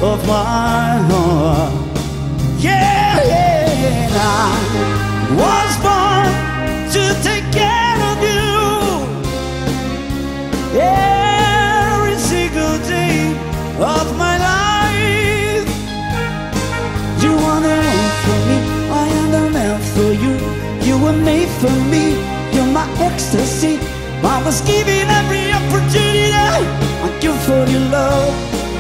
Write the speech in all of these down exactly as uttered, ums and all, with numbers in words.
of my heart. Yeah, yeah, and I was born to take care of you every single day of my life. You are the man for me, I am the man for you. You were made for me, you're my ecstasy. I was given every opportunity I give for your love.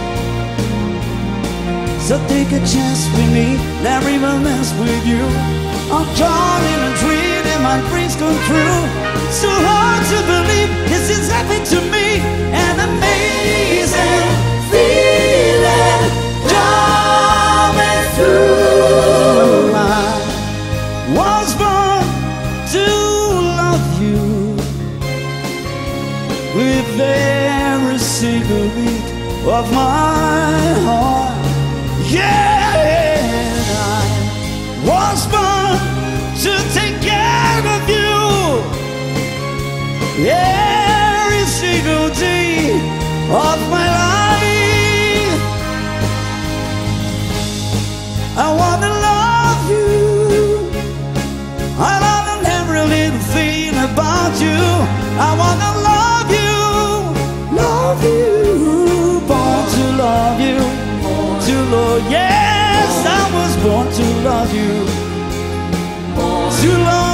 So take a chance with me, never even mess with you. I'm caught in a dream and my dreams come true. So hard to believe this is happening to me. An amazing feeling coming through. I was born to love you with every single beat of my heart. Yeah, I was born to take care of you every single day of my life. I wanna love you, I love every little thing about you. I wanna love you, love you, born to love you, to love. Yes, I was born to love you, to love